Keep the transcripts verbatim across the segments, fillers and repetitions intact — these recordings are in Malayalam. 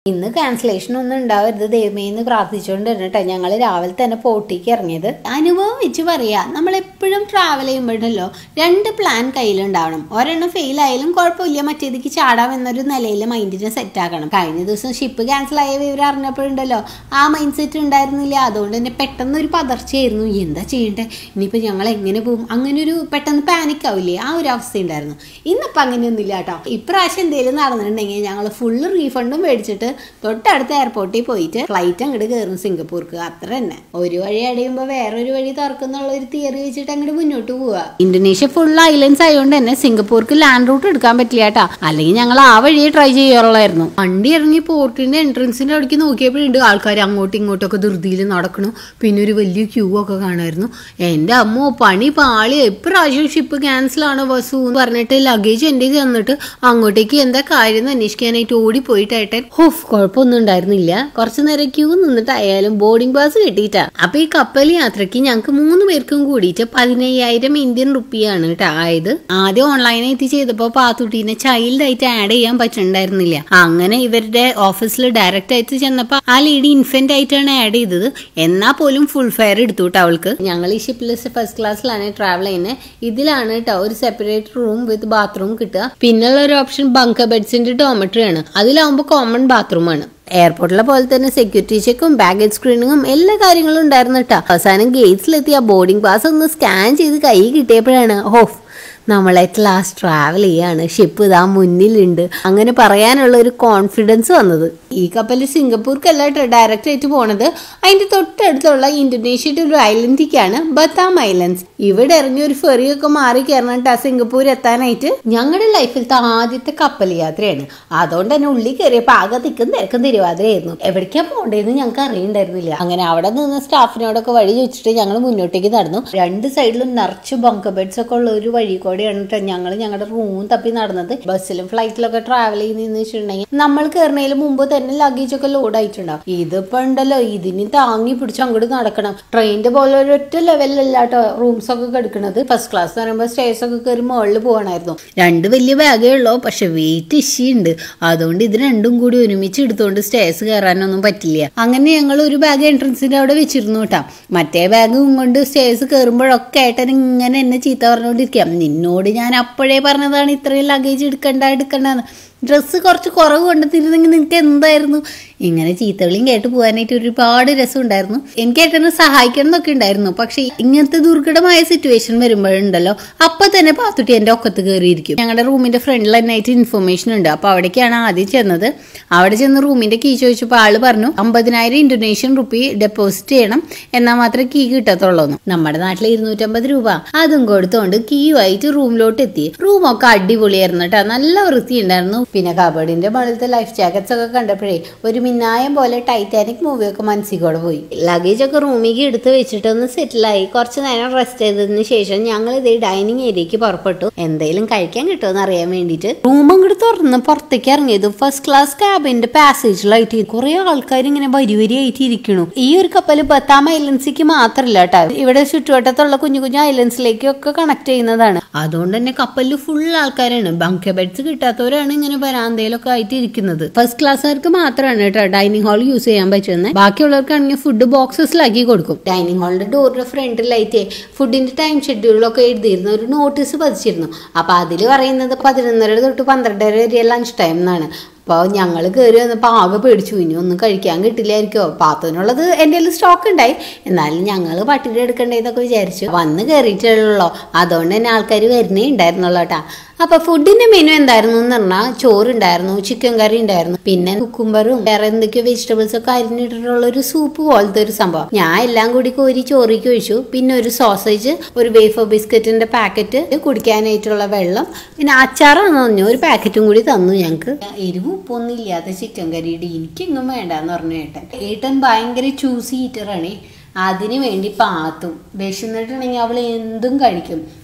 ഇന്ന് ക്യാൻസലേഷൻ ഒന്നും ഉണ്ടാവരുത് ദൈവമേ എന്ന് പ്രാർത്ഥിച്ചുകൊണ്ടിരുന്നിട്ടാ ഞങ്ങൾ രാവിലെ തന്നെ പോട്ടിക്ക് ഇറങ്ങിയത്. അനുഭവം വെച്ച് പറയാ, നമ്മളെപ്പോഴും ട്രാവൽ ചെയ്യുമ്പോഴല്ലോ രണ്ട് പ്ലാൻ കയ്യിലുണ്ടാവണം. ഒരെണ്ണം ഫെയിൽ ആയാലും കുഴപ്പമില്ല, മറ്റേതിക്ക് ചാടാം എന്നൊരു നിലയിൽ മൈൻഡിനെ സെറ്റ് ആക്കണം. കഴിഞ്ഞ ദിവസം ഷിപ്പ് ക്യാൻസൽ ആയ വിവരം അറിഞ്ഞപ്പോഴുണ്ടല്ലോ ആ മൈൻഡ് സെറ്റ് ഉണ്ടായിരുന്നില്ല. അതുകൊണ്ട് തന്നെ പെട്ടെന്ന് ഒരു പതർച്ചയായിരുന്നു. എന്താ ചെയ്യണ്ടേ, ഇനിയിപ്പോൾ ഞങ്ങൾ എങ്ങനെ പോകും, അങ്ങനെ ഒരു പെട്ടെന്ന് പാനിക് ആവില്ലേ, ആ ഒരു അവസ്ഥ ഉണ്ടായിരുന്നു. ഇന്നിപ്പോൾ അങ്ങനെയൊന്നുമില്ല കേട്ടോ. ഇപ്രാവശ്യം എന്തെങ്കിലും നടന്നിട്ടുണ്ടെങ്കിൽ ഞങ്ങൾ ഫുള്ള് റീഫണ്ടും മേടിച്ചിട്ട് തൊട്ടടുത്ത എയർപോർട്ടിൽ പോയിട്ട് ഫ്ലൈറ്റ് അങ്ങോട്ട് കയറും സിംഗപ്പൂർക്ക്. അത്ര തന്നെ. ഒരു വഴി അടയുമ്പോൾ വേറൊരു വഴി തുറക്കുന്നുള്ള ഒരു തിയറി വെച്ചിട്ട് അങ്ങോട്ട് മുന്നോട്ട് പോവുക. ഇന്തോനേഷ്യ ഫുൾ ഐലൻഡ്സ് ആയതുകൊണ്ട് തന്നെ സിംഗപ്പൂർക്ക് ലാൻഡ് റൂട്ട് എടുക്കാൻ പറ്റില്ല കേട്ടാ. അല്ലെങ്കിൽ ഞങ്ങൾ ആ വഴിയെ ട്രൈ ചെയ്യാറുള്ളായിരുന്നു. വണ്ടി ഇറങ്ങി പോർട്ടിന്റെ എൻട്രൻസിന്റെ അവിടേക്ക് നോക്കിയപ്പോഴുണ്ട് ആൾക്കാർ അങ്ങോട്ടും ഇങ്ങോട്ടൊക്കെ ധൃതിയിൽ നടക്കണു. പിന്നെ ഒരു വലിയ ക്യൂ ഒക്കെ കാണുമായിരുന്നു. എന്റെ അമ്മോ, പണി പാളി. എപ്രാവശ്യം ഷിപ്പ് ക്യാൻസൽ ആണ് ബസ് എന്ന് പറഞ്ഞിട്ട് ലഗേജ് എൻ്റെ ചെന്നിട്ട് അങ്ങോട്ടേക്ക് എന്താ കാര്യം അന്വേഷിക്കാനായിട്ട് ഓടിപ്പോയിട്ടായിട്ട് ഹോഫ് കുഴപ്പമൊന്നും ഉണ്ടായിരുന്നില്ല. കുറച്ചു നേരം ക്യൂ നിന്നിട്ട് ആയാലും ബോർഡിംഗ് പാസ് കിട്ടിയിട്ടാ. അപ്പൊ ഈ കപ്പൽ യാത്രയ്ക്ക് ഞങ്ങൾക്ക് മൂന്ന് പേർക്കും കൂടിയിട്ട് പതിനയ്യായിരം ഇന്ത്യൻ റുപ്പിയാണ് കേട്ടോ ആയത്. ആദ്യം ഓൺലൈനായിട്ട് ചെയ്തപ്പോ പാത്തുട്ടീനെ ചൈൽഡ് ആയിട്ട് ആഡ് ചെയ്യാൻ പറ്റുന്നുണ്ടായിരുന്നില്ല. അങ്ങനെ ഇവരുടെ ഓഫീസിൽ ഡയറക്റ്റ് ആയിട്ട് ചെന്നപ്പോ ആ ലേഡി ഇൻഫന്റ് ആയിട്ടാണ് ആഡ് ചെയ്തത്. എന്നാ പോലും ഫുൾ ഫെയർ എടുത്തു കേട്ടോ അവൾക്ക്. ഞങ്ങൾ ഈ ഷിപ്പിൽ ഫസ്റ്റ് ക്ലാസ്സിലാണ് ട്രാവൽ ചെയ്യുന്നത്. ഇതിലാണ് കേട്ടോ ഒരു സെപ്പറേറ്റ് റൂം വിത്ത് ബാത്റൂം കിട്ടുക. പിന്നുള്ള ഒരു ഓപ്ഷൻ ബങ്കർ ബെഡ്സിന്റെ ഡോമെട്രി ആണ്. അതിലാവുമ്പോൾ കോമൺ ബാത്റൂമാണ്. എയർപോർട്ടിലെ പോലെ തന്നെ സെക്യൂരിറ്റി ചെക്കും ബാഗേജ് സ്ക്രീനിങ്ങും എല്ലാ കാര്യങ്ങളും ഉണ്ടായിരുന്നു കേട്ടോ. അവസാനം ഗേറ്റ്സിലെത്തി ആ ബോർഡിംഗ് പാസ് ഒന്ന് സ്കാൻ ചെയ്ത് കൈ കിട്ടിയപ്പോഴാണ് ഓഫ്, നമ്മൾ അറ്റ് ലാസ്റ്റ് ട്രാവൽ ചെയ്യാണ്, ഷിപ്പ് ഇതാ മുന്നിലുണ്ട്, അങ്ങനെ പറയാനുള്ള ഒരു കോൺഫിഡൻസ് വന്നത്. ഈ കപ്പൽ സിംഗപ്പൂർക്കല്ല കേട്ടോ ഡയറക്റ്റ് ആയിട്ട് പോണത്. അതിന്റെ തൊട്ടടുത്തുള്ള ഇന്തോനേഷ്യയുടെ ഒരു ഐലൻഡിലേക്കാണ്, ബത്താം ഐലൻഡ്സ്. ഇവിടെ ഇറങ്ങി ഒരു ഫെറിയൊക്കെ മാറി കയറണം കേട്ടോ സിംഗപ്പൂർ എത്താനായിട്ട്. ഞങ്ങളുടെ ലൈഫിലത്തെ ആദ്യത്തെ കപ്പൽ യാത്രയാണ്. അതുകൊണ്ട് തന്നെ ഉള്ളിൽ കയറിയപ്പോൾ ആകെ തിക്കും തിരക്കും തിരുവാതിരയായിരുന്നു. എവിടേക്കാ പോകേണ്ടതെന്ന് ഞങ്ങൾക്ക് അറിയണ്ടായിരുന്നില്ല. അങ്ങനെ അവിടെ നിന്ന് സ്റ്റാഫിനോടൊക്കെ വഴി ചോദിച്ചിട്ട് ഞങ്ങൾ മുന്നോട്ടേക്ക് നടന്നു. രണ്ട് സൈഡിലും നിറച്ച് ബങ്കർ ബെഡ്സ് ഒക്കെ ഉള്ള ഒരു വഴി കൂടെയാണ് ഞങ്ങൾ ഞങ്ങളുടെ റൂം തപ്പി നടന്നത്. ബസ്സിലും ഫ്ലൈറ്റിലൊക്കെ ട്രാവൽ ചെയ്യുന്നതെന്ന് വെച്ചിട്ടുണ്ടെങ്കിൽ നമ്മൾ കയറുന്നതിന് മുമ്പ് തന്നെ ലഗേജ് ഒക്കെ ലോഡ് ആയിട്ടുണ്ടാവും. ഇതിപ്പോ ഉണ്ടല്ലോ ഇതിന് താങ്ങി പിടിച്ച് അങ്ങോട്ട് നടക്കണം. ട്രെയിനിന്റെ പോലെ ഒരൊറ്റ ലെവലിലല്ല കേട്ടോ റൂംസ് ഒക്കെ കിടക്കുന്നത്. ഫസ്റ്റ് ക്ലാസ് എന്ന് പറയുമ്പോൾ സ്റ്റേഴ്സ് ഒക്കെ കയറി മുകളിൽ പോകണമായിരുന്നു. രണ്ട് വലിയ ബാഗേ ഉള്ളൂ, പക്ഷെ വെയിറ്റ് ഇഷ്യുണ്ട്. അതുകൊണ്ട് ഇത് രണ്ടും കൂടി ഒരുമിച്ച് എടുത്തുകൊണ്ട് സ്റ്റേഴ്സ് കയറാനൊന്നും പറ്റില്ല. അങ്ങനെ ഞങ്ങൾ ഒരു ബാഗ് എൻട്രൻസിന്റെ അവിടെ വെച്ചിരുന്നു കേട്ടോ. മറ്റേ ബാഗും കൊണ്ട് സ്റ്റേഴ്സ് കയറുമ്പോഴൊക്കെ ഏട്ടൻ ഇങ്ങനെ എന്നെ ചീത്ത പറഞ്ഞുകൊണ്ടിരിക്കാം. നിന്നോട് ഞാൻ അപ്പോഴേ പറഞ്ഞതാണ് ഇത്രയും ലഗേജ് എടുക്കണ്ട എടുക്കണ്ടെന്ന്. ഡ്രസ്സ് കുറച്ച് കുറവ് കൊണ്ടെത്തിരുന്നെങ്കിൽ നിനക്ക് എന്തായിരുന്നു. ഇങ്ങനെ ചീത്തവിളിയും കേട്ട് പോകാനായിട്ട് ഒരുപാട് രസമുണ്ടായിരുന്നു. എനിക്ക് ഏട്ടനെ സഹായിക്കണം എന്നൊക്കെ ഉണ്ടായിരുന്നു. പക്ഷെ ഇങ്ങനത്തെ ദുർഘടമായ സിറ്റുവേഷൻ വരുമ്പോഴുണ്ടല്ലോ അപ്പൊ തന്നെ പാത്തുട്ടി എന്റെ ഒക്കത്ത് കയറിയിരിക്കും. ഞങ്ങളുടെ റൂമിന്റെ ഫ്രണ്ടിൽ തന്നെയായിട്ട് ഇൻഫർമേഷൻ ഉണ്ട്. അപ്പൊ അവിടേക്കാണ് ആദ്യം ചെന്നത്. അവിടെ ചെന്ന് റൂമിന്റെ കീ ചോദിച്ചപ്പോൾ ആള് പറഞ്ഞു അമ്പതിനായിരം ഇന്തോനേഷ്യൻ റുപ്പി ഡെപ്പോസിറ്റ് ചെയ്യണം, എന്നാൽ മാത്രമേ കീ കിട്ടത്തുള്ളൂ. നമ്മുടെ നാട്ടിൽ ഇരുന്നൂറ്റമ്പത് രൂപ അതും കൊടുത്തോണ്ട് കീ ആയിട്ട് റൂമിലോട്ട് എത്തി. റൂമൊക്കെ അടിപൊളിയായിരുന്നു കേട്ടോ, നല്ല വൃത്തി ഉണ്ടായിരുന്നു. പിന്നെ കബഡിന്റെ മുകളിലത്തെ ലൈഫ് ജാക്കറ്റ്സ് ഒക്കെ കണ്ടപ്പോഴേ ഒരു മിന്നായം പോലെ ടൈറ്റാനിക് മൂവിയൊക്കെ മനസ്സിൽ പോയി. ലഗേജ് ഒക്കെ റൂമിലേക്ക് എടുത്ത് വെച്ചിട്ട് ഒന്ന് സെറ്റിലായി കുറച്ച് നേരം റെസ്റ്റ് ചെയ്തതിന് ശേഷം ഞങ്ങൾ ഇതേ ഡൈനിങ് ഏരിയക്ക് പുറപ്പെട്ടു. എന്തെങ്കിലും കഴിക്കാൻ കിട്ടുമെന്ന് അറിയാൻ വേണ്ടിയിട്ട്. റൂം അങ്ങോട്ട് തുറന്ന് പുറത്തേക്ക് ഇറങ്ങിയത് ഫസ്റ്റ് ക്ലാസ് ക്യാബിന്റെ പാസേജിലായിട്ട് കുറെ ആൾക്കാർ ഇങ്ങനെ വരി വരിയായിട്ട് ഇരിക്കണു. ഈ ഒരു കപ്പൽ ബത്താം ഐലൻഡ്സിലേക്ക് മാത്രമല്ല കേട്ടോ, ഇവിടെ ചുറ്റുവട്ടത്തുള്ള കുഞ്ഞു കുഞ്ഞു ഐലൻഡ്സിലേക്കൊക്കെ കണക്ട് ചെയ്യുന്നതാണ്. അതുകൊണ്ട് തന്നെ കപ്പലിൽ ഫുൾ ആൾക്കാരാണ്. ബങ്കർ ബെഡ്സ് കിട്ടാത്തവരാണ് ഇങ്ങനെ വരാന്തയിലൊക്കെ ആയിട്ട് ഇരിക്കുന്നത്. ഫസ്റ്റ് ക്ലാസ്സുകാർക്ക് മാത്രമാണ് കേട്ടോ ഡൈനിങ് ഹാൾ യൂസ് ചെയ്യാൻ പറ്റുന്നത്. ബാക്കിയുള്ളവർക്കാണെങ്കിൽ ഫുഡ് ബോക്സസിലാക്കി കൊടുക്കും. ഡൈനിങ് ഹാളിന്റെ ഡോറിന്റെ ഫ്രണ്ടിലായിട്ട് ഫുഡിന്റെ ടൈം ഷെഡ്യൂളൊക്കെ എഴുതിയിരുന്ന ഒരു നോട്ടീസ് പതിച്ചിരുന്നു. അപ്പൊ അതിൽ പറയുന്നത് പതിനൊന്നര തൊട്ട് പന്ത്രണ്ടര വരെ ലഞ്ച് ടൈം എന്നാണ്. അപ്പോൾ ഞങ്ങൾ കയറി വന്നപ്പോൾ ആകെ പേടിച്ചു, ഇനി ഒന്നും കഴിക്കാൻ കിട്ടില്ലായിരിക്കോ. പാത്തുവിനുള്ളത് എൻ്റെ കയ്യിൽ സ്റ്റോക്ക് ഉണ്ടായി, എന്നാലും ഞങ്ങൾ പട്ടിണി എടുക്കണ്ടേന്നൊക്കെ വിചാരിച്ചു. വന്ന് കയറിയിട്ടുള്ളൂ, അതുകൊണ്ട് തന്നെ ആൾക്കാർ വരുന്നേ ഉണ്ടായിരുന്നുള്ളൂ കേട്ടാ. അപ്പൊ ഫുഡിന്റെ മെനു എന്തായിരുന്നു എന്ന് പറഞ്ഞാൽ ചോറുണ്ടായിരുന്നു, ചിക്കൻ കറി ഉണ്ടായിരുന്നു, പിന്നെ കുക്കുംബറും വേറെ എന്തൊക്കെയോ വെജിറ്റബിൾസ് ഒക്കെ അരിഞ്ഞിട്ടുള്ള ഒരു സൂപ്പ് പോലത്തെ ഒരു സംഭവം. ഞാൻ എല്ലാം കൂടി കോരി ചോറിക്ക് ഒഴിച്ചു. പിന്നെ ഒരു സോസേജ്, ഒരു വേഫർ ബിസ്ക്കറ്റിന്റെ പാക്കറ്റ്, കുടിക്കാനായിട്ടുള്ള വെള്ളം, പിന്നെ അച്ചാറാന്ന് പറഞ്ഞു ഒരു പാക്കറ്റും കൂടി തന്നു ഞങ്ങൾക്ക്. എരിവ് ഉപ്പൊന്നും ഇല്ലാത്ത ചിക്കൻ കറിയുടെ എനിക്കെങ്ങും വേണ്ടാന്ന് പറഞ്ഞു ഏട്ടൻ. ഏട്ടൻ ഭയങ്കര ചൂസി ഈറ്ററാണ്. അതിനു വേണ്ടി പാത്തും വിശന്നിട്ടുണ്ടെങ്കിൽ അവൾ എന്തും കഴിക്കും.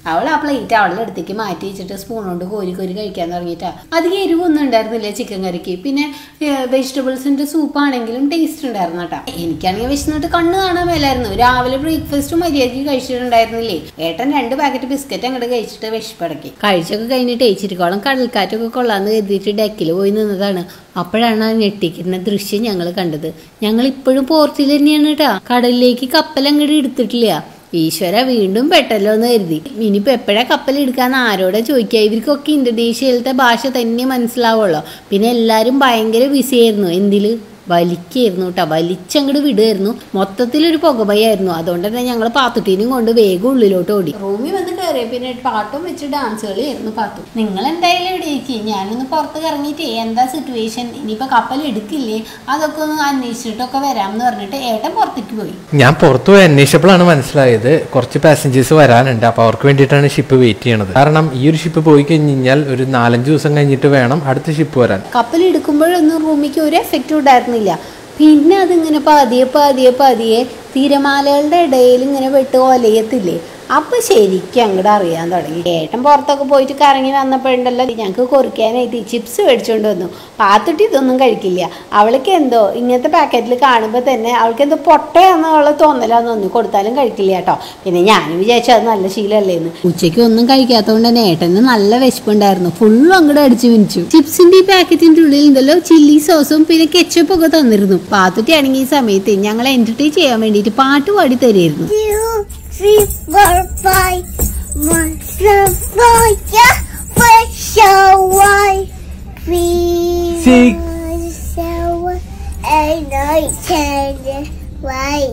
അവൾ ആ പ്ലേറ്റ് അവളുടെ അടുത്തേക്ക് മാറ്റി വെച്ചിട്ട് സ്പൂൺ കൊണ്ട് കോരി കോരി കഴിക്കാൻ തുടങ്ങിയിട്ടാ. അധികം എരിവൊന്നും ഉണ്ടായിരുന്നില്ല ചിക്കൻ കറിക്ക്. പിന്നെ വെജിറ്റബിൾസിന്റെ സൂപ്പ് ആണെങ്കിലും ടേസ്റ്റ് ഉണ്ടായിരുന്നു കേട്ടോ. എനിക്കാണെങ്കിൽ വിശന്നിട്ട് കണ്ണ് കാണാൻ മേലായിരുന്നു. രാവിലെ ബ്രേക്ക്ഫാസ്റ്റ് മര്യാദയ്ക്ക് കഴിച്ചിട്ടുണ്ടായിരുന്നില്ലേ. ഏട്ടൻ രണ്ട് പാക്കറ്റ് ബിസ്ക്കറ്റ് അങ്ങോട്ട് കഴിച്ചിട്ട് വിശപ്പടക്കി. കഴിച്ചൊക്കെ കഴിഞ്ഞിട്ട് ഏച്ചിരിക്കോളം കടൽക്കാറ്റൊക്കെ കൊള്ളാന്ന് കരുതിയിട്ട് ഡെക്കിൽ പോയി നിന്നതാണ്. അപ്പോഴാണ് ആ ഞെട്ടിക്കുന്ന ദൃശ്യം ഞങ്ങൾ കണ്ടത്. ഞങ്ങൾ ഇപ്പോഴും പോർട്ടിൽ തന്നെയാണ് കേട്ടാ. കടലിലേക്ക് കപ്പൽ അങ്ങോട്ട് എടുത്തിട്ടില്ല. ഈശ്വര, വീണ്ടും പെട്ടല്ലോ എന്ന് കരുതി. ഇനിയിപ്പോൾ എപ്പോഴാ കപ്പൽ എടുക്കാന്ന് ആരോടെ ചോദിക്കുക? ഇവർക്കൊക്കെ ഇന്തോനേഷ്യയിലത്തെ ഭാഷ തന്നെ മനസ്സിലാവുള്ളൂ. പിന്നെ എല്ലാവരും ഭയങ്കര ബിസിയായിരുന്നു. എന്തില് വലിക്കായിരുന്നു കേട്ടോ. വലിച്ചങ്ങോട്ട് വിടുമായിരുന്നു. മൊത്തത്തിലൊരു പുകമയായിരുന്നു. അതുകൊണ്ട് തന്നെ ഞങ്ങൾ പാത്തുട്ടീനും കൊണ്ട് വേഗം ഉള്ളിലോട്ട് ഓടി. റൂമിൽ വന്ന് കയറിയ പിന്നെ പാട്ടും വെച്ച് ഡാൻസ് കളിയായിരുന്നു പാത്തു. നിങ്ങൾ എന്തായാലും ഇവിടെ ഇരിക്കും, ഞാനൊന്ന് പുറത്ത് ഇറങ്ങിയിട്ട് എന്താ സിറ്റുവേഷൻ, ഇനിയിപ്പോൾ കപ്പൽ എടുക്കില്ലേ അതൊക്കെ ഒന്ന് അന്വേഷിച്ചിട്ടൊക്കെ വരാമെന്ന് പറഞ്ഞിട്ട് ഏട്ടൻ പുറത്തേക്ക് പോയി. ഞാൻ പുറത്തു പോയി അന്വേഷിച്ചപ്പോഴാണ് മനസ്സിലായത് കുറച്ച് പാസഞ്ചേഴ്സ് വരാനുണ്ട്. അപ്പോൾ അവർക്ക് വേണ്ടിയിട്ടാണ് ഷിപ്പ് വെയിറ്റ് ചെയ്യണത്. കാരണം ഈ ഒരു ഷിപ്പ് പോയി കഴിഞ്ഞാൽ ഒരു നാലഞ്ച് ദിവസം കഴിഞ്ഞിട്ട് വേണം അടുത്ത ഷിപ്പ് വരാൻ. കപ്പൽ എടുക്കുമ്പോഴൊന്നും റൂമിക്ക് ഒരു എഫക്റ്റും ഉണ്ടായിരുന്നില്ല. പിന്നെ അതിങ്ങനെ പതിയെ പതിയെ പതിയെ തിരമാലകളുടെ ഇടയിൽ ഇങ്ങനെ വെട്ട് ഒലയത്തില്ലേ, അപ്പൊ ശരിക്കും അങ്ങോട്ട് അറിയാൻ തുടങ്ങി. ഏട്ടൻ പുറത്തൊക്കെ പോയിട്ട് കറങ്ങി വന്നപ്പോഴുണ്ടല്ലോ ഞങ്ങൾക്ക് കൊറിക്കാനായിട്ട് ചിപ്സ് മേടിച്ചുകൊണ്ട് വന്നു. പാത്തുട്ടി ഇതൊന്നും കഴിക്കില്ല. അവൾക്ക് എന്തോ ഇങ്ങനത്തെ പാക്കറ്റിൽ കാണുമ്പോൾ തന്നെ അവൾക്ക് എന്തോ പൊട്ടയാന്നുള്ള തോന്നലാന്ന് തോന്നി. കൊടുത്താലും കഴിക്കില്ല കേട്ടോ. പിന്നെ ഞാനും വിചാരിച്ചു അത് നല്ല ശീലമല്ലേന്ന്. ഉച്ചയ്ക്ക് ഒന്നും കഴിക്കാത്തതുകൊണ്ട് തന്നെ ഏട്ടന് നല്ല വിശപ്പുണ്ടായിരുന്നു. ഫുള്ളും അങ്ങോട്ട് അടിച്ചു വിനിച്ചു. ചിപ്സിന്റെ ഈ പാക്കറ്റിന്റെ ഉള്ളിൽ ഉണ്ടല്ലോ ചില്ലി സോസും പിന്നെ കെച്ചപ്പും ഒക്കെ തന്നിരുന്നു. പാത്തുട്ടി ആണെങ്കിൽ ഈ സമയത്ത് ഞങ്ങളെ എന്റർടൈൻ ചെയ്യാൻ വേണ്ടിയിട്ട് പാട്ട് പാടി തരുമായിരുന്നു. Three, four, five, one, seven, four, yeah, four, seven, three, Six, seven, eight, nine, ten, one,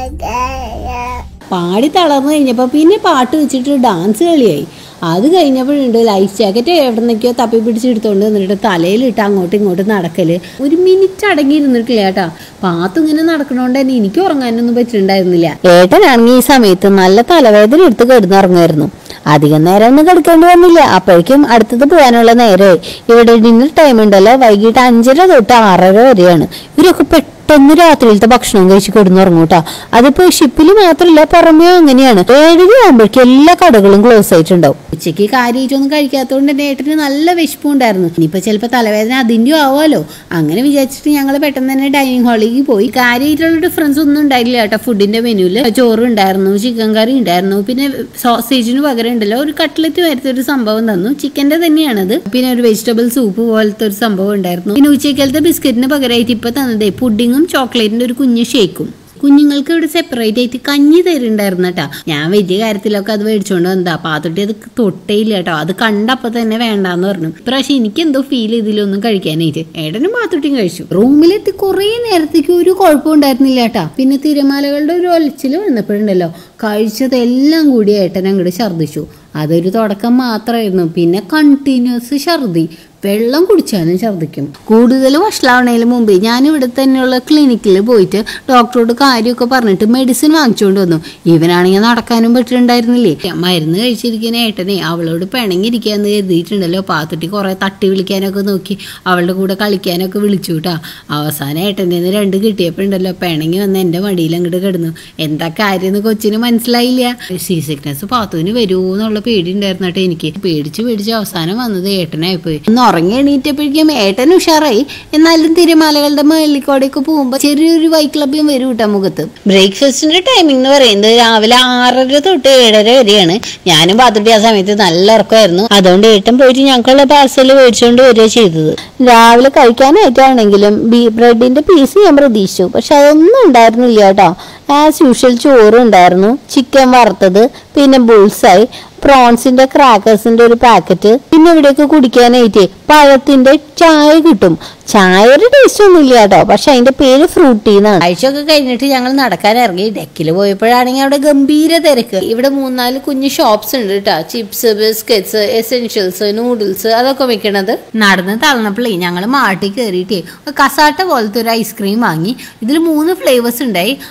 yeah, പാടി തളർന്നു കഴിഞ്ഞപ്പോൾ പിന്നെ പാട്ട് വെച്ചിട്ട് ഡാൻസ് കളിയായി. അത് കഴിഞ്ഞപ്പോഴുണ്ട് ലൈഫ് ജാക്കറ്റ് എവിടെ നിന്നൊക്കെയോ തപ്പി പിടിച്ചെടുത്തോണ്ട് വന്നിട്ട് തലയിലിട്ട് അങ്ങോട്ടും ഇങ്ങോട്ടും നടക്കല്. ഒരു മിനിറ്റ് അടങ്ങിയിരുന്നിട്ടില്ല കേട്ടാ. പാത്തു ഇങ്ങനെ നടക്കണോണ്ട് തന്നെ എനിക്ക് ഉറങ്ങാനൊന്നും പറ്റിയിട്ടുണ്ടായിരുന്നില്ല. ഏട്ടനാണെങ്കിൽ ഈ സമയത്ത് നല്ല തലവേദന എടുത്ത് കിടന്നുറങ്ങായിരുന്നു. അധികം നേരം ഒന്നും കിടക്കേണ്ടി വന്നില്ല. അപ്പോഴേക്കും അടുത്തത് പോകാനുള്ള നേരമായി. ഇവിടെ ഡിന്നർ ടൈം ഉണ്ടല്ലോ വൈകിട്ട് അഞ്ചര തൊട്ട് ആറര വരെയാണ്. ഇവരൊക്കെ പെട്ടെന്ന് രാത്രിയിലത്തെ ഭക്ഷണം കഴിച്ച് കിടന്നുറങ്ങൂട്ടാ. അതിപ്പോ ഷിപ്പിൽ മാത്രമല്ല പുറമേ അങ്ങനെയാണ്. ഏഴര ആകുമ്പോഴേക്കും എല്ലാ കടകളും ക്ലോസ് ആയിട്ടുണ്ടാവും. ഉച്ചയ്ക്ക് കാര്യമായിട്ടൊന്നും കഴിക്കാത്തതുകൊണ്ട് തന്നെ ഏട്ടന് നല്ല വിശപ്പുണ്ടായിരുന്നു. ഇനിയിപ്പോ ചിലപ്പോൾ തലവേദന അതിൻ്റെയും ആവുമല്ലോ. അങ്ങനെ വിചാരിച്ചിട്ട് ഞങ്ങൾ പെട്ടെന്ന് തന്നെ ഡൈനിങ് ഹാളിലേക്ക് പോയി. കാര്യമായിട്ടുള്ള ഡിഫറൻസ് ഒന്നും ഉണ്ടായില്ല കേട്ടോ. ഫുഡിന്റെ മെനുവിൽ ചോറ് ഉണ്ടായിരുന്നു, ചിക്കൻ കറി ഉണ്ടായിരുന്നു, പിന്നെ സോസേജിന് പകരം ഉണ്ടല്ലോ ഒരു കട്ട്ലറ്റ് വരത്തെ ഒരു സംഭവം തന്നു. ചിക്കന്റെ തന്നെയാണത്. പിന്നെ ഒരു വെജിറ്റബിൾ സൂപ്പ് പോലത്തെ ഒരു സംഭവം ഉണ്ടായിരുന്നു. പിന്നെ ഉച്ചയ്ക്കലത്തെ ബിസ്ക്കറ്റിന് പകരമായിട്ട് ഇപ്പൊ തന്നതേ പുഡിങ്ങും ചോക്ലേറ്റിന്റെ ഒരു കുഞ്ഞു ഷേക്കും. കുഞ്ഞുങ്ങൾക്ക് ഇവിടെ സെപ്പറേറ്റ് ആയിട്ട് കഞ്ഞി തരുന്നുണ്ടായിരുന്നു കേട്ടോ. ഞാൻ വലിയ കാര്യത്തിലൊക്കെ അത് മേടിച്ചോണ്ട് വന്നതാ. പാത്തുട്ടി അത് തൊട്ടേയില്ല കേട്ടോ. അത് കണ്ടപ്പോ തന്നെ വേണ്ടാന്ന് പറഞ്ഞു. ഇപ്രാവശ്യം എനിക്ക് എന്തോ ഫീൽ ചെയ്തില്ലൊന്നും കഴിക്കാനായിട്ട്. ഏട്ടനും പാത്തുട്ടിയും കഴിച്ചു. റൂമിലെത്തി കുറെ നേരത്തേക്ക് ഒരു കുഴപ്പം ഉണ്ടായിരുന്നില്ല കേട്ടാ. പിന്നെ തിരമാലകളുടെ ഒരു ഒലച്ചില് വന്നപ്പോഴുണ്ടല്ലോ കഴിച്ചതെല്ലാം കൂടി ഏട്ടൻ അങ്ങോട്ട് ഛർദ്ദിച്ചു. അതൊരു തുടക്കം മാത്രമായിരുന്നു. പിന്നെ കണ്ടിന്യൂസ് ഛർദി. വെള്ളം കുടിച്ചാലും ഛർദ്ദിക്കും. കൂടുതൽ വഷളാവണതിന് മുമ്പ് ഞാൻ ഇവിടെ തന്നെയുള്ള ക്ലിനിക്കിൽ പോയിട്ട് ഡോക്ടറോട് കാര്യമൊക്കെ പറഞ്ഞിട്ട് മെഡിസിൻ വാങ്ങിച്ചുകൊണ്ട് വന്നു. ഇവനാണെങ്കിൽ നടക്കാനും പറ്റിയിട്ടുണ്ടായിരുന്നില്ലേ. മരുന്ന് കഴിച്ചിരിക്കുന്ന ഏട്ടനെ അവളോട് പിണങ്ങിയിരിക്കാന്ന് കരുതിയിട്ടുണ്ടല്ലോ. പാത്തുട്ടി കുറെ തട്ടി വിളിക്കാനൊക്കെ നോക്കി അവളുടെ കൂടെ കളിക്കാനൊക്കെ വിളിച്ചു കേട്ടാ. അവസാനം ഏട്ടൻ്റെ നിന്ന് രണ്ട് കിട്ടിയപ്പോഴുണ്ടല്ലോ പിണങ്ങി വന്ന് എൻ്റെ മടിയിൽ അങ്ങോട്ട് കിടന്നു. എന്താ കാര്യം എന്ന് കൊച്ചിന് മനസ്സിലായില്ല. സീ സിക്നസ് പാത്തുവിന് വരുമോ എന്നുള്ള പേടി ഉണ്ടായിരുന്നു കേട്ടോ. എനിക്ക് പേടിച്ച് പേടിച്ച് അവസാനം വന്നത് ഏട്ടനായിപ്പോയി. ഉറങ്ങി എണീറ്റപ്പോഴേക്കും ഏട്ടൻ ഉഷാറായി. എന്നാലും തിരമാലകളുടെ മേളിക്കോടേക്ക് പോകുമ്പോൾ ചെറിയൊരു വൈക്ലഭ്യം വരും കേട്ടോ മുഖത്ത്. ബ്രേക്ക്ഫാസ്റ്റിന്റെ ടൈമിംഗ് എന്ന് പറയുന്നത് രാവിലെ ആറര തൊട്ട് ഏഴര വരെയാണ്. ഞാനും പാത്തുട്ടി ആ സമയത്ത് നല്ല ഉറക്കമായിരുന്നു. അതുകൊണ്ട് ഏട്ടൻ പോയിട്ട് ഞങ്ങൾക്കുള്ള പാർസൽ മേടിച്ചുകൊണ്ട് വരിക ചെയ്തത്. രാവിലെ കഴിക്കാനായിട്ടാണെങ്കിലും ബീ ബ്രെഡിന്റെ പീസ് ഞാൻ പ്രതീക്ഷിച്ചു. പക്ഷെ അതൊന്നും ഉണ്ടായിരുന്നില്ല കേട്ടോ. ആസ് യൂഷ്വൽ ചോറ് ഉണ്ടായിരുന്നു, ചിക്കൻ വറുത്തത്, പിന്നെ ബുൾസായി, പ്രോൺസിന്റെ ക്രാക്കേഴ്സിന്റെ ഒരു പാക്കറ്റ്, പിന്നെ ഇവിടെയൊക്കെ കുടിക്കാനായിട്ട് പഴത്തിന്റെ ചായ കിട്ടും. ചായയുടെ ടേസ്റ്റ് ഒന്നും ഇല്ല കേട്ടോ. പക്ഷെ അതിന്റെ പേര് ഫ്രൂട്ടി എന്നാണ്. ആഴ്ചയൊക്കെ കഴിഞ്ഞിട്ട് ഞങ്ങൾ നടക്കാൻ ഇറങ്ങി. ഡെക്കിൽ പോയപ്പോഴാണെങ്കിൽ അവിടെ ഗംഭീര തിരക്ക്. ഇവിടെ മൂന്നാല് കുഞ്ഞു ഷോപ്സ് ഉണ്ട് കേട്ടോ. ചിപ്സ്, ബിസ്ക്കറ്റ്സ്, എസെൻഷ്യൽസ്, നൂഡിൽസ് അതൊക്കെ വെക്കണത്. നടന്ന് തളർന്നപ്പോഴേ ഞങ്ങൾ മാട്ടി കയറിയിട്ടേ കസാട്ട പോലത്തെ ഒരു ഐസ്ക്രീം വാങ്ങി. ഇതിൽ മൂന്ന് ഫ്ലേവേഴ്സ് ഉണ്ടായി. അത്യാവശ്യം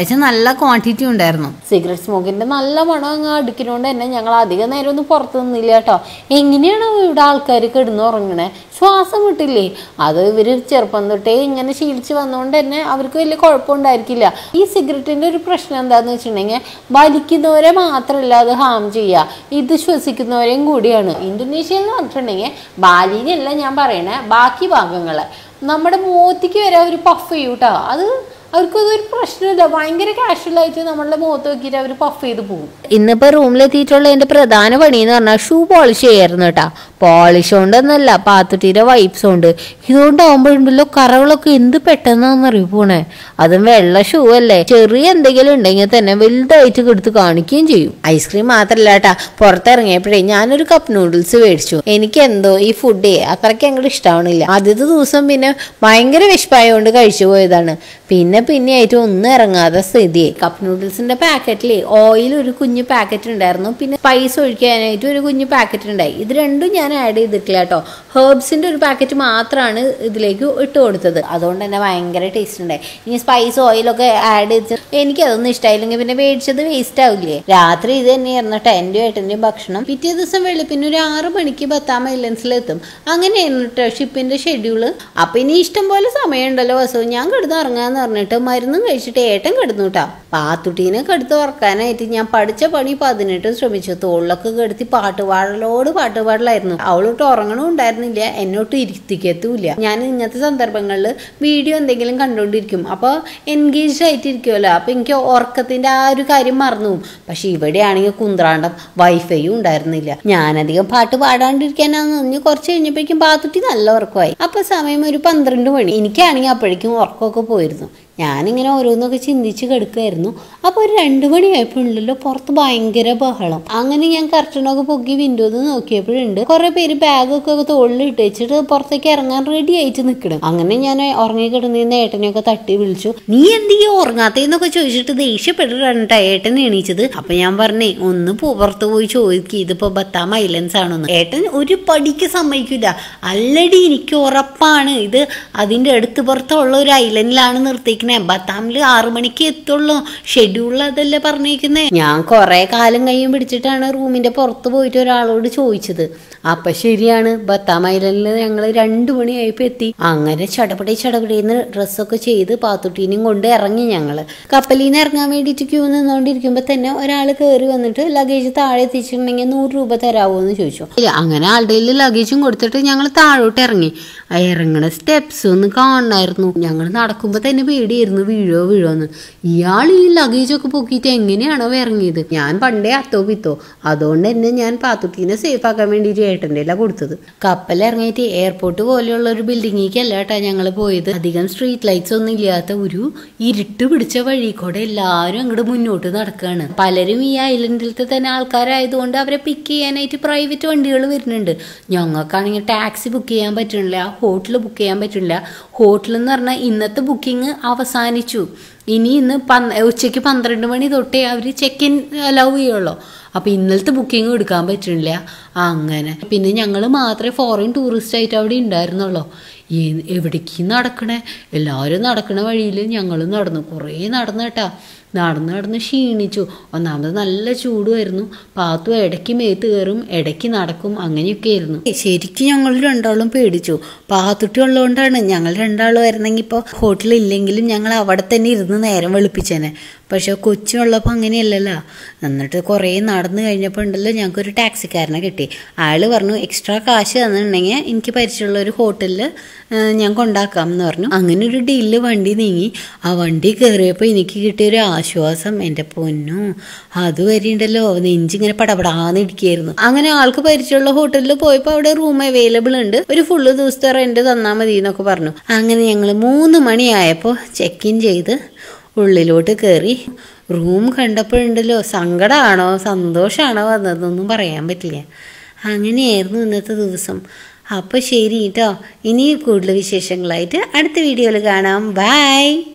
അത്യാവശ്യം നല്ല ക്വാണ്ടിറ്റി ഉണ്ടായിരുന്നു. സിഗരറ്റ് സ്മോക്കിന്റെ നല്ല മണം അങ്ങ് അടുക്കിനോണ്ട് തന്നെ ഞങ്ങൾ അധികം നേരം ഒന്നും പുറത്തു നിന്നില്ല കേട്ടോ. എങ്ങനെയാണോ ഇവിടെ ആൾക്കാർ കിടന്നുറങ്ങണേ, ശ്വാസം വിട്ടില്ലേ. അത് ഇവര് ചെറുപ്പം തൊട്ടേ ഇങ്ങനെ ശീലിച്ച് വന്നുകൊണ്ട് തന്നെ അവർക്ക് വലിയ കുഴപ്പമുണ്ടായിരിക്കില്ല. ഈ സിഗരറ്റിന്റെ ഒരു പ്രശ്നം എന്താന്ന് വെച്ചിട്ടുണ്ടെങ്കിൽ വലിക്കുന്നവരെ മാത്രമല്ല അത് ഹാം ചെയ്യുക, ഇത് ശ്വസിക്കുന്നവരെയും കൂടിയാണ്. ഇന്തോനേഷ്യയിൽ എന്ന് പറഞ്ഞിട്ടുണ്ടെങ്കിൽ ബാലിനെയല്ല ഞാൻ പറയണേ, ബാക്കി ഭാഗങ്ങളെ നമ്മുടെ മുഖത്തേക്ക് വരെ അവർ പഫ് ചെയ്യും കേട്ടോ. അത് അവർക്കതൊരു പ്രശ്നമില്ല, ഭയങ്കര കാഷ്വലായിട്ട് നമ്മളുടെ മുഖത്ത് നോക്കിയിട്ട് അവർ പഫ് ചെയ്ത് പോകും. ഇന്നിപ്പോൾ റൂമിലെത്തിയിട്ടുള്ള എൻ്റെ പ്രധാന പണി എന്ന് പറഞ്ഞാൽ ഷൂ പോളിഷ് ചെയ്യായിരുന്നു കേട്ടോ. പോളിഷ് കൊണ്ടൊന്നല്ല, പാത്തുട്ടീരെ വൈപ്സ് കൊണ്ട്. ഇതുകൊണ്ടാകുമ്പോഴുണ്ടല്ലോ കറകളൊക്കെ എന്ത് പെട്ടെന്നാണെന്നറിയ പോണേ. അതും വെള്ള ഷൂ അല്ലേ, ചെറിയ എന്തെങ്കിലും ഉണ്ടെങ്കിൽ തന്നെ വലുതായിട്ട് എടുത്ത് കാണിക്കുകയും ചെയ്യും. ഐസ്ക്രീം മാത്രമല്ല കേട്ടാ, പുറത്തിറങ്ങിയപ്പോഴേ ഞാനൊരു കപ്പ് നൂഡിൽസ് മേടിച്ചു. എനിക്ക് എന്തോ ഈ ഫുഡ് അത്രയ്ക്ക് അങ്ങോട്ട് ഇഷ്ടമാവണില്ല. ആദ്യത്തെ ദിവസം പിന്നെ ഭയങ്കര വിശപ്പായതുകൊണ്ട് കഴിച്ചു പോയതാണ്. പിന്നെ പിന്നെ ആയിട്ട് ഒന്നും ഇറങ്ങാതെ സ്ഥിതിയെ. കപ്പ് നൂഡിൽസിന്റെ പാക്കറ്റില് ഓയിൽ ഒരു കുഞ്ഞു പാക്കറ്റ് ഉണ്ടായിരുന്നു, പിന്നെ സ്പൈസ് ഒഴിക്കാനായിട്ട് ഒരു കുഞ്ഞു പാക്കറ്റ് ഉണ്ടായി. ഇത് രണ്ടും ഞാൻ ആഡ് ചെയ്തിട്ടില്ല കേട്ടോ. ഹെർബ്സിന്റെ ഒരു പാക്കറ്റ് മാത്രമാണ് ഇതിലേക്ക് ഇട്ട് കൊടുത്തത്. അതുകൊണ്ട് തന്നെ ഭയങ്കര ടേസ്റ്റ് ഉണ്ടായി. ഇനി സ്പൈസ് ഓയിലൊക്കെ ആഡ് ചെയ്ത് എനിക്കതൊന്നും ഇഷ്ടമായില്ലെങ്കിൽ പിന്നെ മേടിച്ചത് വേസ്റ്റ് ആവില്ലേ. രാത്രി ഇത് തന്നെയായിരുന്നു കേട്ടോ എൻ്റെ ഏട്ടൻ്റെയും ഭക്ഷണം. പിറ്റേ ദിവസം വെളുപ്പിന് ഒരു ആറ് മണിക്ക് ബത്താം ഐലൻഡ്സിലെത്തും. അങ്ങനെയായിരുന്നു കേട്ടോ ഷിപ്പിന്റെ ഷെഡ്യൂള്. അപ്പൊ ഇനി ഇഷ്ടം പോലെ സമയമുണ്ടല്ലോ വസവും. ഞാൻ കിടന്ന് ഇറങ്ങാന്ന് പറഞ്ഞിട്ട് മരുന്നും കഴിച്ചിട്ട് ഏട്ടൻ കിടന്നു കേട്ടാ. പാത്തുട്ടീനെ കടുത്ത് ഉറക്കാനായിട്ട് ഞാൻ പഠിച്ച പണി പതിനെട്ട് ശ്രമിച്ചു. തോളിലൊക്കെ കെടുത്തി പാട്ടുപാടലോട് പാട്ടുപാടലായിരുന്നു. അവളോട്ട് ഉറങ്ങണം ഉണ്ടായിരുന്നില്ല, എന്നോട്ട് ഇരുത്തിക്കത്തുമില്ല. ഞാൻ ഇങ്ങനത്തെ സന്ദർഭങ്ങളിൽ വീഡിയോ എന്തെങ്കിലും കണ്ടുകൊണ്ടിരിക്കും, അപ്പോൾ എൻഗേജ്ഡ് ആയിട്ടിരിക്കുമല്ലോ. അപ്പോൾ എനിക്ക് ഉറക്കത്തിന്റെ ആ ഒരു കാര്യം മറന്നു പോകും. പക്ഷെ ഇവിടെയാണെങ്കിൽ കുന്ത്രാണ്ടം വൈഫൈയും ഉണ്ടായിരുന്നില്ല. ഞാനധികം പാട്ട് പാടാണ്ടിരിക്കാനാന്ന് പറഞ്ഞ് കുറച്ച് കഴിഞ്ഞപ്പോഴേക്കും പാത്തുട്ടി നല്ല ഉറക്കമായി. അപ്പൊ സമയം ഒരു പന്ത്രണ്ട് മണി. എനിക്കാണെങ്കിൽ അപ്പോഴേക്കും ഉറക്കമൊക്കെ പോയിരുന്നു. ഞാനിങ്ങനെ ഓരോന്നൊക്കെ ചിന്തിച്ച് കിടക്കുമായിരുന്നു. അപ്പോൾ ഒരു രണ്ടു മണിയായപ്പോഴല്ലോ പുറത്ത് ഭയങ്കര ബഹളം. അങ്ങനെ ഞാൻ കർട്ടനൊക്കെ പൊക്കി വിൻഡോന്ന് നോക്കിയപ്പോഴുണ്ട് കുറെ പേര് ബാഗൊക്കെ തോളിൽ ഇട്ട് വെച്ചിട്ട് പുറത്തേക്ക് ഇറങ്ങാൻ റെഡി ആയിട്ട് നിൽക്കണം. അങ്ങനെ ഞാൻ ഉറങ്ങിക്കിടന്നിരുന്ന ഏട്ടനെയൊക്കെ തട്ടി വിളിച്ചു. നീ എന്തെങ്കിലും ഉറങ്ങാത്തേന്നൊക്കെ ചോദിച്ചിട്ട് ദേഷ്യപ്പെട്ടിട്ടാണ് ഏട്ടൻ എണീച്ചത്. അപ്പൊ ഞാൻ പറഞ്ഞേ ഒന്ന് പുറത്ത് പോയി ചോദിക്കുക, ഇതിപ്പോ ബത്താം ഐലൻഡ്സ് ആണെന്ന്. ഏട്ടൻ ഒരു പടിക്ക് സമ്മതിക്കില്ല. അല്ലടി എനിക്ക് ഉറപ്പാണ് ഇത് അതിന്റെ അടുത്ത് പുറത്തുള്ള ഒരു ഐലൻഡിലാണ് നിർത്തിക്കുന്നത്. ബത്താമില് ആറു മണിക്ക് എത്തുള്ളൂ, ഷെഡ്യൂളിൽ അതല്ലേ പറഞ്ഞേക്കുന്നേ. ഞാൻ കുറെ കാലം കയ്യും പിടിച്ചിട്ടാണ് റൂമിന്റെ പുറത്ത് പോയിട്ട് ഒരാളോട് ചോദിച്ചത്. അപ്പൊ ശരിയാണ്, ബത്താം ഐലൻഡിൽ ഞങ്ങൾ രണ്ടു മണിയായപ്പോ എത്തി. അങ്ങനെ ചടപടി ചടപടിന്ന് ഡ്രസ്സൊക്കെ ചെയ്ത് പാത്തുട്ടീനെയും കൊണ്ട് ഇറങ്ങി. ഞങ്ങള് കപ്പലിൽ നിന്ന് ഇറങ്ങാൻ വേണ്ടിയിട്ട് ക്യൂ നിന്നോണ്ടിരിക്കുമ്പോ തന്നെ ഒരാൾ കയറി വന്നിട്ട് ലഗേജ് താഴെ എത്തിച്ചിട്ടുണ്ടെങ്കിൽ നൂറ് രൂപ തരാമോ എന്ന് ചോദിച്ചു. അങ്ങനെ ആളുടെ ലഗേജും കൊടുത്തിട്ട് ഞങ്ങൾ താഴോട്ട് ഇറങ്ങി. ഇറങ്ങണ സ്റ്റെപ്സ് ഒന്ന് കാണണമായിരുന്നു. ഞങ്ങൾ നടക്കുമ്പോ തന്നെ പേടിയായിരുന്നു വീഴോ വീഴോന്ന്. ഇയാൾ ഈ ലഗേജൊക്കെ പൊക്കിയിട്ട് എങ്ങനെയാണോ ഇറങ്ങിയത്. ഞാൻ പണ്ടേ അത്തോ പിത്തോ, അതുകൊണ്ട് തന്നെ ഞാൻ പാത്തുട്ടീനെ സേഫ് ആക്കാൻ വേണ്ടിയിട്ട് ഏട്ടൻ്റെ എല്ലാം കൊടുത്തത്. കപ്പൽ ഇറങ്ങിയിട്ട് എയർപോർട്ട് പോലെയുള്ള ഒരു ബിൽഡിങ്ങിലേക്കല്ല കേട്ടാ ഞങ്ങൾ പോയത്. അധികം സ്ട്രീറ്റ് ലൈറ്റ്സ് ഒന്നും ഇല്ലാത്ത ഒരു ഇരുട്ട് പിടിച്ച വഴി കൂടെ എല്ലാവരും അങ്ങോട്ട് മുന്നോട്ട് നടക്കുകയാണ്. പലരും ഈ ഐലൻഡിലത്തെ തന്നെ ആൾക്കാരായതുകൊണ്ട് അവരെ പിക്ക് ചെയ്യാനായിട്ട് പ്രൈവറ്റ് വണ്ടികൾ വരുന്നുണ്ട്. ഞങ്ങൾക്കാണെങ്കിൽ ടാക്സി ബുക്ക് ചെയ്യാൻ പറ്റുന്നില്ല, ഹോട്ടൽ ബുക്ക് ചെയ്യാൻ പറ്റില്ല. ഹോട്ടൽ എന്ന് പറഞ്ഞാൽ ഇന്നത്തെ ബുക്കിംഗ് അവസാനിച്ചു. ഇനി ഇന്ന് പന്ത് ഉച്ചയ്ക്ക് പന്ത്രണ്ട് മണി തൊട്ടേ അവർ ചെക്ക് ഇൻ അലൗ ചെയ്യുള്ളൂ. അപ്പം ഇന്നലത്തെ ബുക്കിംഗ് എടുക്കാൻ പറ്റില്ല. അങ്ങനെ പിന്നെ ഞങ്ങൾ മാത്രമേ ഫോറിൻ ടൂറിസ്റ്റ് ആയിട്ട് അവിടെ ഉണ്ടായിരുന്നുള്ളൂ. എവിടേക്ക് നടക്കണേ, എല്ലാവരും നടക്കണ വഴിയിൽ ഞങ്ങളും നടന്നു. കുറേ നടന്നു കേട്ടാ. നടന്ന് നടന്ന് ക്ഷീണിച്ചു. ഒന്നാമത് നല്ല ചൂടുമായിരുന്നു. പാത്തു ഇടയ്ക്ക് മേത്ത് കയറും, ഇടയ്ക്ക് നടക്കും, അങ്ങനെയൊക്കെ ആയിരുന്നു. ശരിക്കും ഞങ്ങൾ രണ്ടാളും പേടിച്ചു. പാത്തുട്ടി ഉള്ളതുകൊണ്ടാണ്. ഞങ്ങൾ രണ്ടാളും ആയിരുന്നെങ്കിൽ ഇപ്പോൾ ഹോട്ടലില്ലെങ്കിലും ഞങ്ങൾ അവിടെ തന്നെ ഇരുന്ന് നേരം വെളുപ്പിച്ചേനെ. പക്ഷെ കൊച്ചുള്ളപ്പോൾ അങ്ങനെയല്ലല്ലോ. എന്നിട്ട് കുറേ നടന്നു കഴിഞ്ഞപ്പോൾ ഉണ്ടല്ലോ ഞങ്ങൾക്കൊരു ടാക്സിക്കാരനെ കിട്ടി. അയാൾ പറഞ്ഞു എക്സ്ട്രാ കാശ് തന്നിട്ടുണ്ടെങ്കിൽ എനിക്ക് പരിചയമുള്ള ഒരു ഹോട്ടലിൽ ഞാൻ കൊണ്ടാക്കാം എന്ന് പറഞ്ഞു. അങ്ങനെ ഒരു ഡീലിൽ വണ്ടി നീങ്ങി. ആ വണ്ടി കയറിയപ്പോൾ എനിക്ക് കിട്ടിയൊരു ആശ്വാസം, എൻ്റെ പൊന്നു, അതുവരെ ഉണ്ടല്ലോ നെഞ്ചിങ്ങനെ പടപടാന്നിരിക്കുകയായിരുന്നു. അങ്ങനെ ആൾക്ക് പരിചയമുള്ള ഹോട്ടലിൽ പോയപ്പോൾ അവിടെ റൂം അവൈലബിൾ ഉണ്ട്, ഒരു ഫുള്ള് ദിവസത്തെ റെന്റ് തന്നാൽ മതി എന്നൊക്കെ പറഞ്ഞു. അങ്ങനെ ഞങ്ങൾ മൂന്ന് മണിയായപ്പോൾ ചെക്ക് ഇൻ ചെയ്ത് ഉള്ളിലോട്ട് കയറി. റൂം കണ്ടപ്പോഴുണ്ടല്ലോ സങ്കടമാണോ സന്തോഷമാണോ വന്നതൊന്നും പറയാൻ പറ്റില്ല. അങ്ങനെയായിരുന്നു ഇന്നത്തെ ദിവസം. അപ്പോൾ ശരി കേട്ടോ, ഇനി കൂടുതൽ വിശേഷങ്ങളായിട്ട് അടുത്ത വീഡിയോയിൽ കാണാം. ബൈ.